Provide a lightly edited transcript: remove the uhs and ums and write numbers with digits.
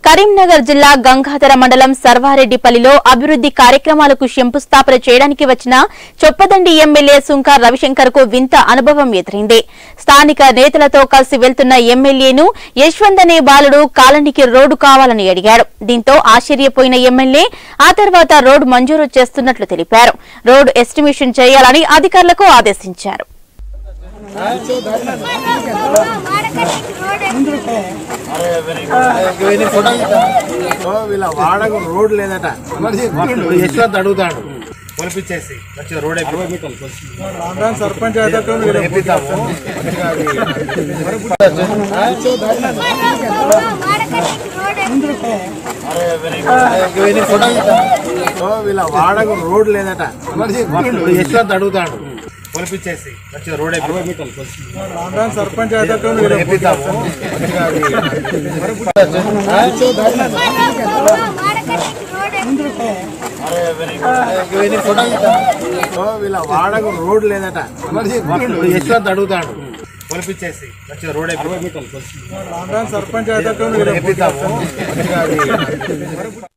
కరీంనగర్ జిల్లా గంగాధర మండలం సర్వారెడ్డిపల్లిలో అభివృద్ధి కార్యక్రమాలకు శంకుస్థాపన చేయడానికి వచ్చిన చొప్పదండి ఎమ్మెల్యే సుంక రవిశంకర్ కు వింత అనుభవం ఎదురైంది. స్థానిక నేతలతో కలిసి వెళ్తున్న ఎమ్మెల్యేను యశ్వంత్ అనే బాలుడు కాలనీకి రోడ్డు కావాలని అడిగాడు. దీంతో ఆశ్చర్యపోయిన ఎమ్మెల్యే ఆ తర్వాత రోడ్డు మంజూరు చేస్తున్నట్లు తెలిపారు. రోడ్డు ఎస్టిమేషన్ చేయాలని అధికారులకు ఆదేశించారు. వీళ్ళ వాడకు రోడ్ లేదట యశ్వంత్ అడుగుతాడు కొనిపించేసి మంచిగా రోడ్ సర్పంచ్ వీళ్ళ వాడకు రోడ్ లేదట యశ్వంత్ అడుగుతాడు కొనిపించేసి మంచిగా రోడ్ సర్పంచ్ వీళ్ళ వాడకు రోడ్ లేదట యశ్వంత్ అడుగుతాడు కొనిపించేసి మంచిగా రోడ్ సర్పంచ్